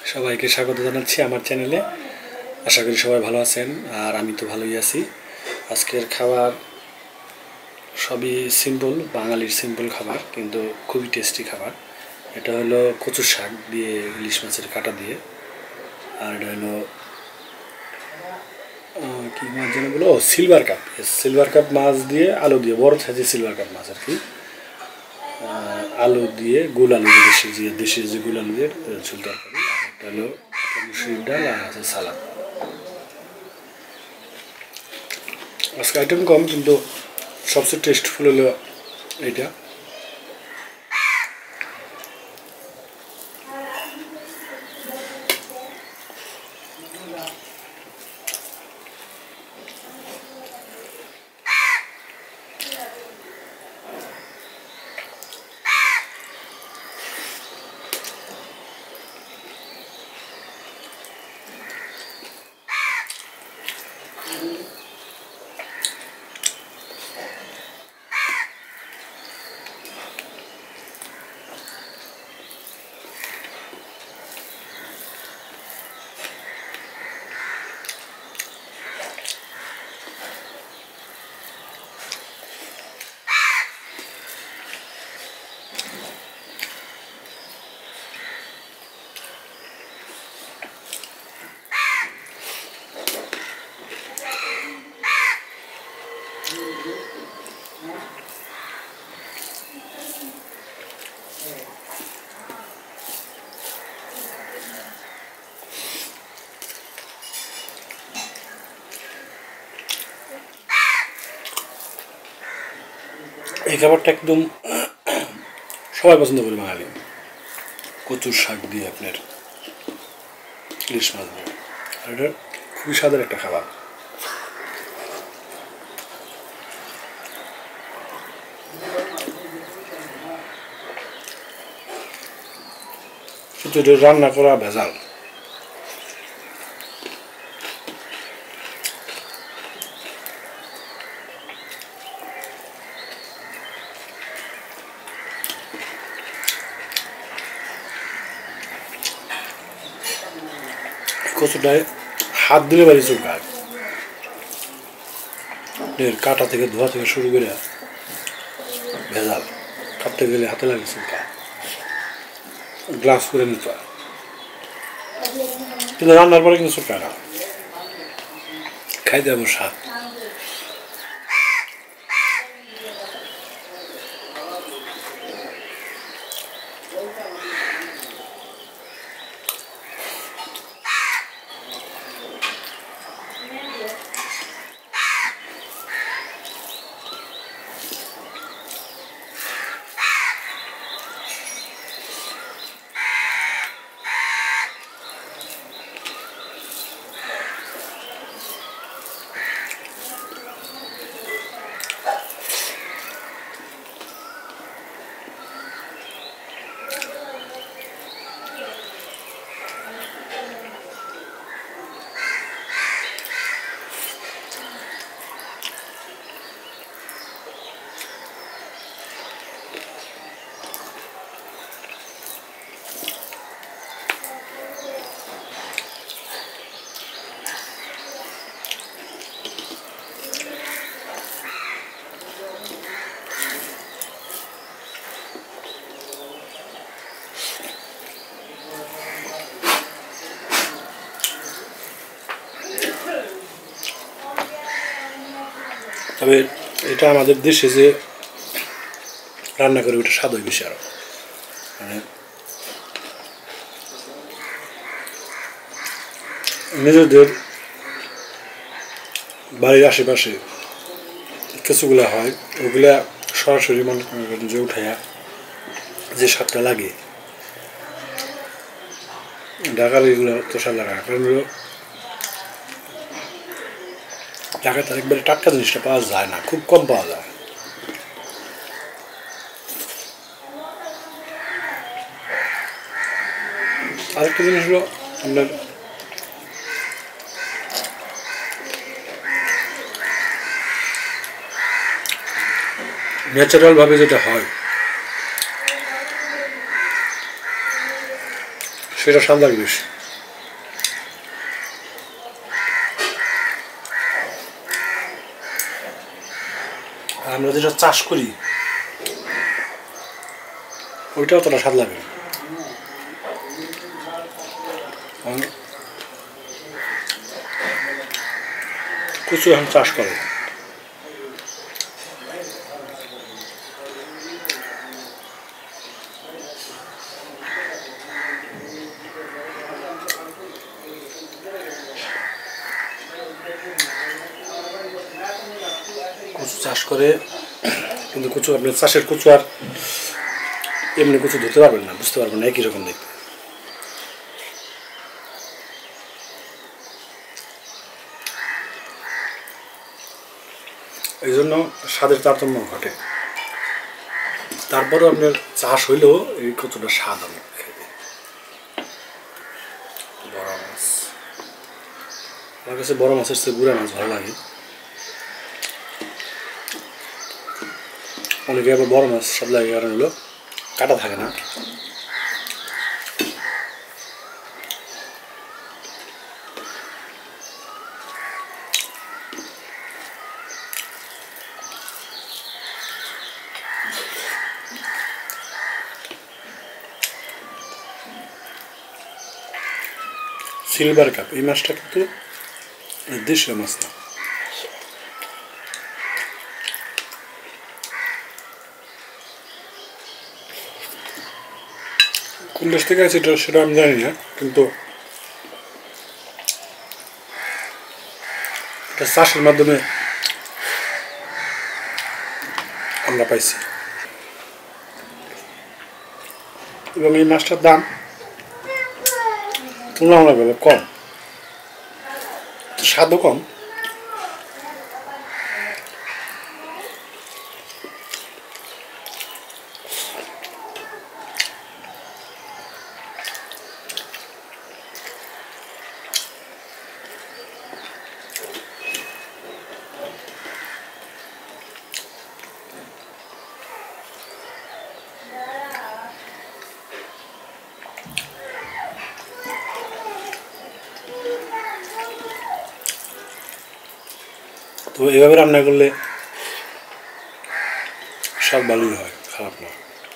সবাইকে স্বাগত জানাচ্ছি আমার চ্যানেলে। আশা করি সবাই ভালো আছেন, আর আমি তো ভালোই আছি। আজকের খাবার সবই সিম্পল, বাঙালির সিম্পল খাবার, কিন্তু খুবই টেস্টি খাবার। এটা হলো কচুর শাক দিয়ে, ইলিশ মাছের কাঁটা দিয়ে। আর এটা হলো কী মাছ যেন বলো, সিলভার কাপ। সিলভার কাপ মাছ দিয়ে আলু দিয়ে, বড় সাইজের সিলভার কাপ মাছ আর কি। আলু দিয়ে, গোল আলু দিয়ে, দেশি যে গোল আলু দিয়ে ঝোল তরকারি। আর একটা হলো মুসুরির ডাল, আর আছে সালাদ। আজকে আইটেম কম, কিন্তু সবচেয়ে টেস্টফুল হলো এইটা। এই খাবারটা একদম সবাই পছন্দ করে বাঙালি। কচুর শাক দিয়ে আপনার ইলিশ মাছ দিয়ে, আর এটা খুবই স্বাদের একটা খাবার। কিন্তু এটা রান্না করা ভেজাল। কচুটায় হাত দিলে বাড়ি চুলকায়। কাটা থেকে, ধোয়া থেকে শুরু করে ভেজাল। কাটতে গেলে হাতে লাগে চুলকায়, গ্লাস করে নিতে হয়। কিন্তু রান্নার পরে কিন্তু চুলকায় না, খাইতে আমার স্বাদ। তবে এটা আমাদের দেশে যে রান্না করে ওটা স্বাদ হয় বেশি আরো। মানে নিজেদের বাড়ির আশেপাশে কিছুগুলা হয়, ওগুলা সরাসরি মনে করেন যে উঠাইয়া যে স্বাদটা লাগে, ঢাকার এগুলো তো স্বাদ লাগে না। কারণ ঢাকায় তার একবারে টাটকা জিনিসটা পাওয়া যায় না, খুব কম পাওয়া যায়। আরেকটা জিনিস হলো আপনার ন্যাচারালভাবে যেটা হয় সেটা স্বাদ লাগে বেশি। আমরা যেটা চাষ করি ওইটাও তোরা স্বাদ লাগে না। কচু এখন চাষ করে, কচু চাষ করে, কিন্তু কচু আপনার চাষের কচু আর এমনি কচু ধরতে পারবেন না, বুঝতে পারবেন না, একই রকম দেখতে। এই জন্য স্বাদের তারতম্য ঘটে। তারপরেও আপনার চাষ হইলেও এই কচুটা স্বাদ অনেক খেতে। বড় মাছ, আমার কাছে বড় মাছের চেয়ে গুড়া মাছ ভালো লাগে। অনেকে আবার বড় মাছ স্বাদ লাগে কারণ হলো কাটা থাকে না। সিলভার কাপ এই মাছটা কিন্তু দেশীয় মাছ না। কোন দেশ থেকে আছে সেটা আমি জানি না, কিন্তু এটা চাষের মাধ্যমে আমরা পাইছি এবং এই মাছটার দাম তুলনামূলকভাবে কম, স্বাদও কম। তো এভাবে রান্না করলে সব ভালোই হয়, খারাপ না।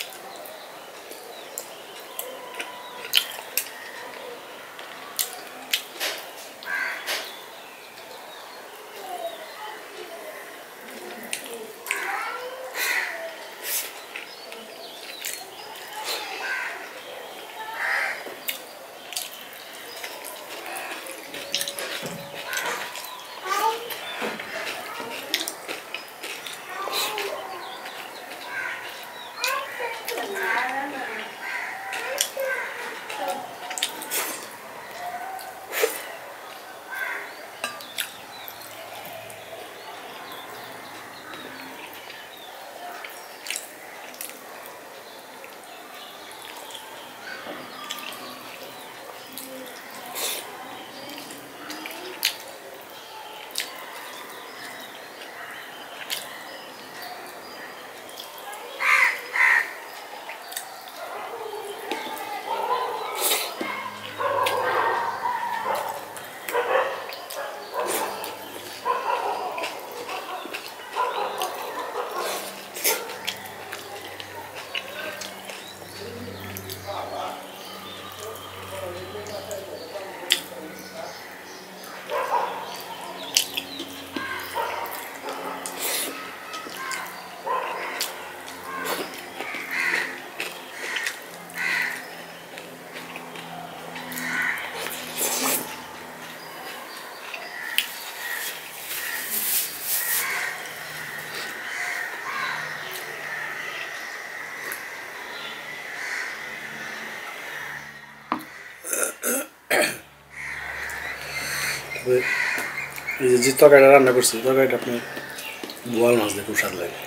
এই যে তরকারিটা রান্না করছি, তরকারিটা আপনি বোয়াল মাছ দিয়ে খুব স্বাদ লাগে।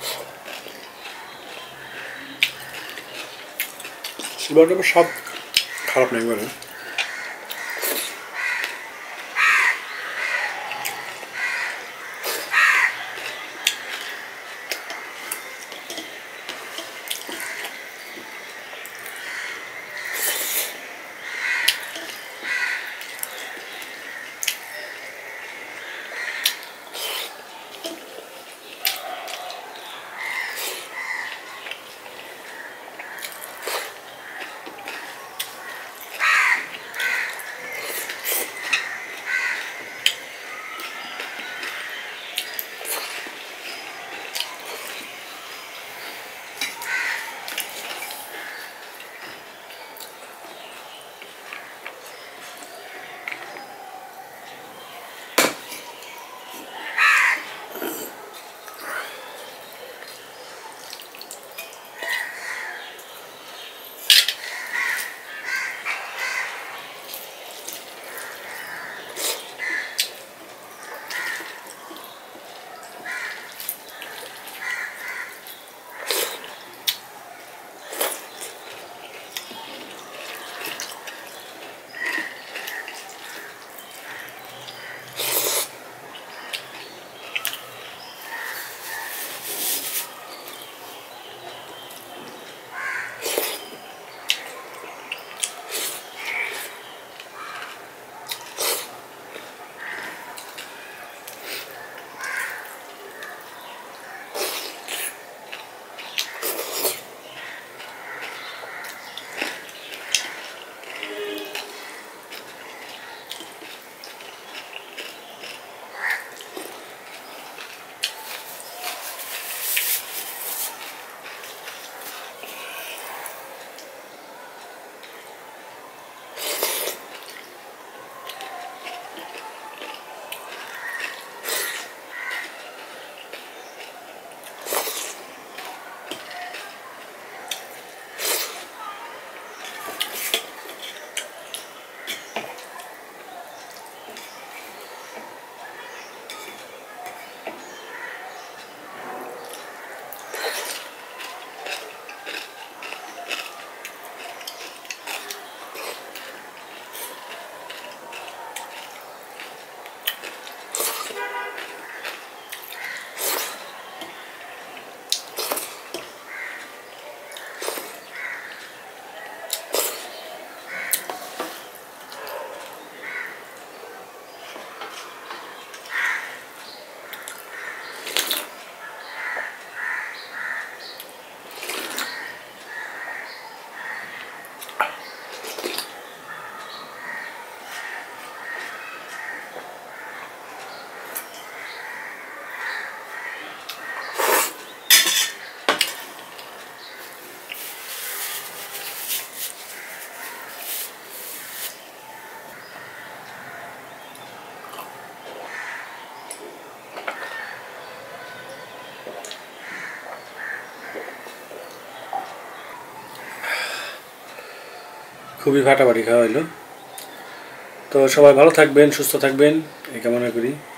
সিলভারটা স্বাদ খারাপ নেই বলে। খুবই ফাটাফাটি খাওয়া হইলো। তো সবাই ভালো থাকবেন, সুস্থ থাকবেন এই কামনা করি।